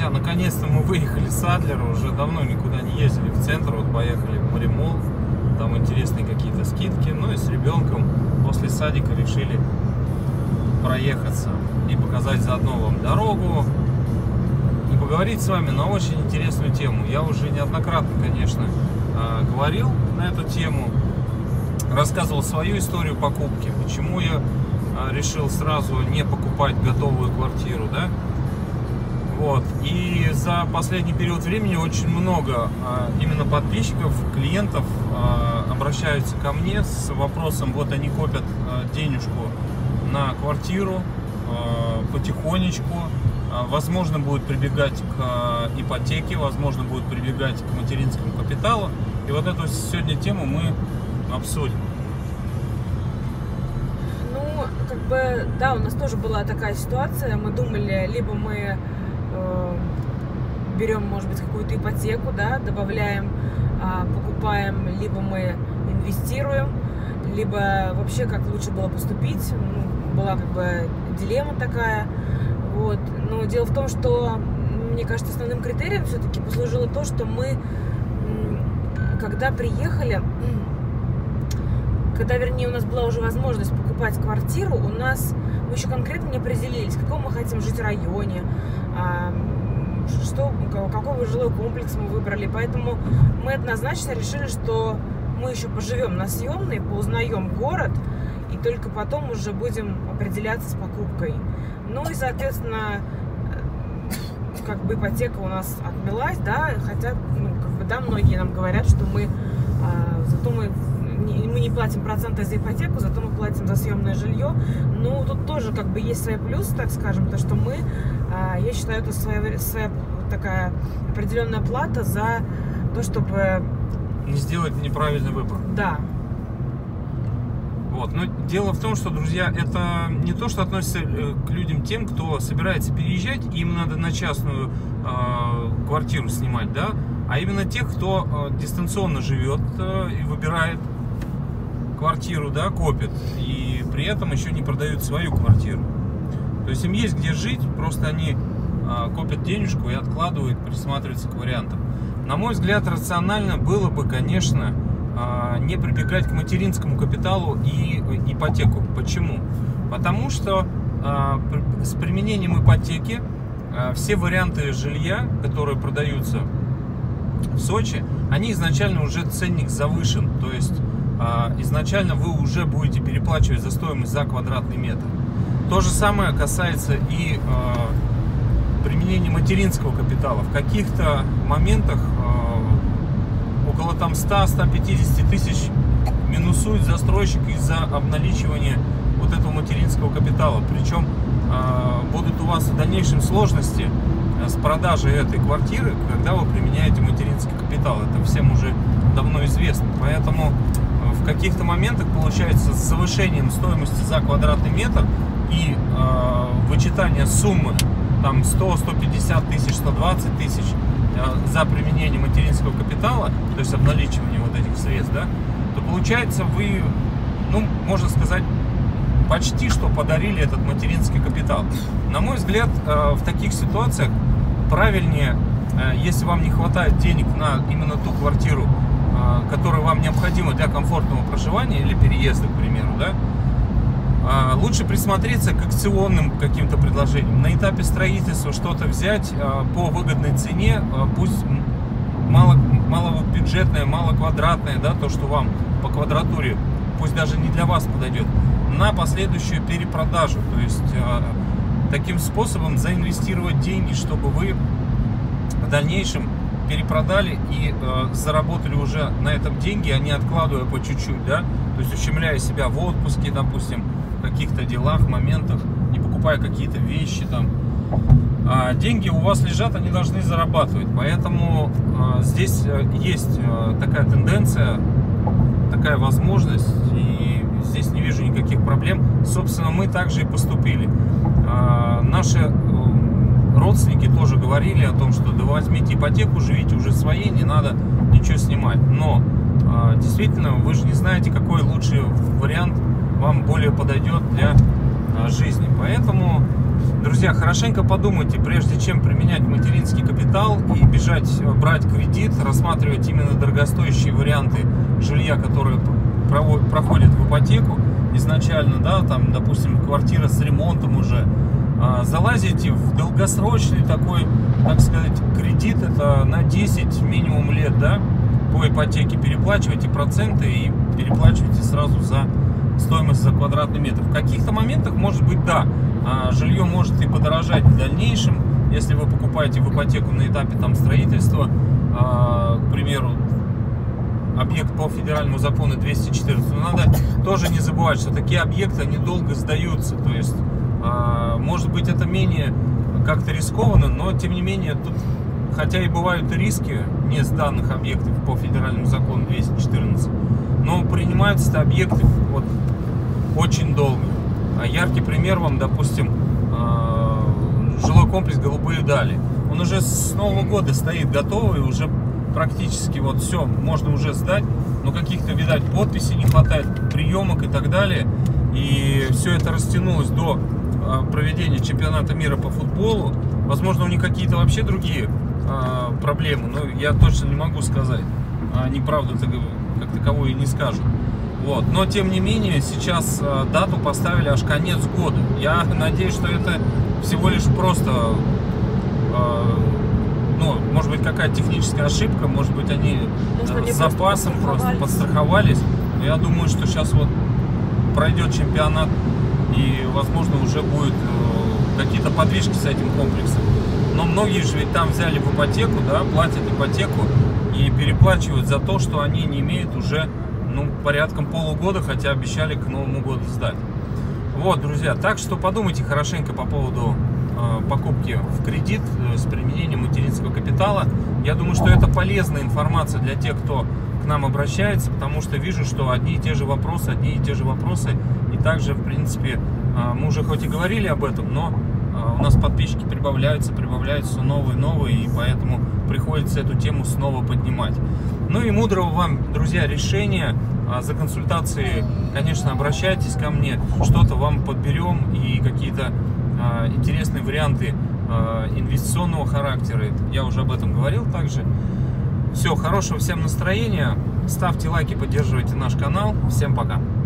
Друзья, наконец-то мы выехали с Адлера, уже давно никуда не ездили в центр, вот поехали в Моремолл, там интересные какие-то скидки, ну и с ребенком после садика решили проехаться и показать заодно вам дорогу, и поговорить с вами на очень интересную тему. Я уже неоднократно, конечно, говорил на эту тему, рассказывал свою историю покупки, почему я решил сразу не покупать готовую квартиру, да? Вот. И за последний период времени очень много именно подписчиков, клиентов обращаются ко мне с вопросом: вот они копят денежку на квартиру потихонечку, возможно, будут прибегать к ипотеке, возможно, будут прибегать к материнскому капиталу. И вот эту сегодня тему мы обсудим. Ну, как бы, да, у нас тоже была такая ситуация. Мы думали, либо мы берем, может быть, какую-то ипотеку, да, добавляем, покупаем, либо мы инвестируем, либо вообще как лучше было поступить. Ну, была как бы дилемма такая. Вот. Но дело в том, что, мне кажется, основным критерием все-таки послужило то, что мы, когда приехали, когда, вернее, у нас была уже возможность покупать квартиру, мы еще конкретно не определились, в каком мы хотим жить районе, какой жилой комплекс мы выбрали. Поэтому мы однозначно решили, что мы еще поживем на съемной, поузнаем город, и только потом уже будем определяться с покупкой. Ну и, соответственно, как бы ипотека у нас отмелась, да, хотя, ну, как бы, да, многие нам говорят, что зато мы не платим проценты за ипотеку, зато мы платим за съемное жилье. Ну, тут тоже как бы есть свои плюсы, так скажем, потому что я считаю, это своя такая определенная плата за то, чтобы не сделать неправильный выбор. Да. Вот. Но дело в том, что, друзья, это не то, что относится к людям тем, кто собирается переезжать, и им надо на частную квартиру снимать, да, а именно тех, кто дистанционно живет и выбирает квартиру, да, копит, и при этом еще не продают свою квартиру. То есть им есть где жить, просто они копят денежку и откладывают, присматриваются к вариантам. На мой взгляд, рационально было бы, конечно, не прибегать к материнскому капиталу и ипотеку. Почему? Потому что с применением ипотеки все варианты жилья, которые продаются в Сочи, они изначально уже ценник завышен. То есть изначально вы уже будете переплачивать за стоимость за квадратный метр. То же самое касается и применения материнского капитала. В каких-то моментах около там 100-150 тысяч минусует застройщик из-за обналичивания вот этого материнского капитала. Причем будут у вас в дальнейшем сложности с продажей этой квартиры, когда вы применяете материнский капитал. Это всем уже давно известно. Поэтому в каких-то моментах получается с завышением стоимости за квадратный метр и вычитание суммы там 100-150 тысяч, 120 тысяч за применение материнского капитала, то есть обналичивание вот этих средств, да, то получается вы, ну, можно сказать, почти что подарили этот материнский капитал. На мой взгляд, в таких ситуациях правильнее, если вам не хватает денег на именно ту квартиру, которая вам необходима для комфортного проживания или переезда, к примеру, да, лучше присмотреться к акционным каким-то предложениям. На этапе строительства что-то взять по выгодной цене, пусть малобюджетное, малоквадратное, да, то, что вам по квадратуре, пусть даже не для вас подойдет, на последующую перепродажу. То есть таким способом заинвестировать деньги, чтобы вы в дальнейшем перепродали и заработали уже на этом деньги, а не откладывая по чуть-чуть, да, то есть ущемляя себя в отпуске, допустим, в каких-то делах, моментах, не покупая какие-то вещи там. Деньги у вас лежат, они должны зарабатывать, поэтому здесь есть такая тенденция, такая возможность, и здесь не вижу никаких проблем. Собственно, мы также и поступили. Наши родственники тоже говорили о том, что да возьмите ипотеку, живите уже своей, не надо ничего снимать. Но действительно, вы же не знаете, какой лучший вариант вам более подойдет для жизни. Поэтому Друзья, хорошенько подумайте, прежде чем применять материнский капитал и бежать брать кредит, рассматривать именно дорогостоящие варианты жилья, которые проходят в ипотеку изначально, да, там, допустим, квартира с ремонтом уже, залазите в долгосрочный такой, так сказать, кредит, это на 10 минимум лет, да, по ипотеке, переплачиваете проценты и переплачиваете сразу за стоимость за квадратный метр. В каких-то моментах, может быть, да, жилье может и подорожать в дальнейшем, если вы покупаете в ипотеку на этапе там строительства, к примеру, объект по федеральному закону 214. Но надо тоже не забывать, что такие объекты, они долго сдаются. То есть, может быть, это менее как-то рискованно, но тем не менее, тут, хотя и бывают риски не сданных объектов по федеральному закону 214, но принимаются объекты вот очень долго. Яркий пример вам, допустим, жилой комплекс «Голубые дали». Он уже с Нового года стоит готовый, уже практически вот все, можно уже сдать, но каких-то, видать, подписей не хватает, приемок и так далее. И все это растянулось до проведения чемпионата мира по футболу. Возможно, у них какие-то вообще другие проблемы, но я точно не могу сказать. Они правду как таковую и не скажут. Вот. Но, тем не менее, сейчас дату поставили аж конец года. Я надеюсь, что это всего лишь просто, ну, может быть, какая-то техническая ошибка, может быть, они с запасом просто подстраховались. Но я думаю, что сейчас вот пройдет чемпионат, и, возможно, уже будут какие-то подвижки с этим комплексом. Но многие же ведь там взяли в ипотеку, да, платят ипотеку и переплачивают за то, что они не имеют уже, ну, порядком полугода, хотя обещали к Новому году сдать. Вот, друзья, так что подумайте хорошенько по поводу покупки в кредит с применением материнского капитала. Я думаю, что это полезная информация для тех, кто к нам обращается, потому что вижу, что одни и те же вопросы, и также, в принципе, мы уже хоть и говорили об этом, но у нас подписчики прибавляются все новые, и поэтому приходится эту тему снова поднимать. Ну и мудрого вам, друзья, решения. За консультацией, конечно, обращайтесь ко мне, что-то вам подберем, и какие-то интересные варианты инвестиционного характера. Я уже об этом говорил также. Все, хорошего всем настроения. Ставьте лайки, поддерживайте наш канал. Всем пока.